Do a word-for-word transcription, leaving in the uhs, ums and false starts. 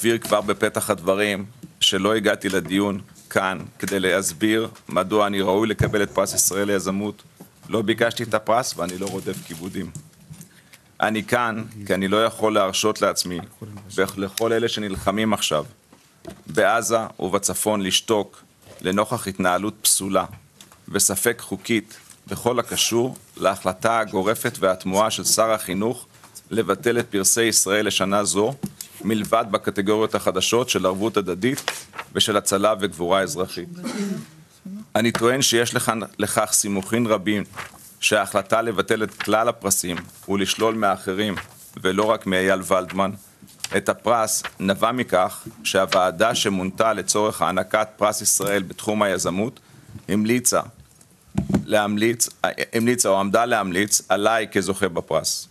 אבהיר כבר בפתח הדברים שלא הגעתי לדיון כאן כדי להסביר מדוע אני ראוי לקבל את פרס ישראל ליזמות. לא ביקשתי את הפרס ואני לא רודף כיבודים. אני כאן כי אני לא יכול להרשות לעצמי ולכל אלה שנלחמים עכשיו בעזה ובצפון לשתוק לנוכח התנהלות פסולה וספק חוקית בכל הקשור להחלטה הגורפת והתמוהה של שר החינוך לבטל את פרסי ישראל לשנה זו, מלבד בקטגוריות החדשות של ערבות הדדית ושל הצלה וגבורה אזרחית. אני טוען שיש לכך סימוכין רבים שההחלטה לבטל את כלל הפרסים ולשלול מאחרים ולא רק מאייל ולדמן את הפרס נבע מכך שהוועדה שמונתה לצורך הענקת פרס ישראל בתחום היזמות המליצה להמליץ, המליצה או עמדה להמליץ עליי כזוכה בפרס.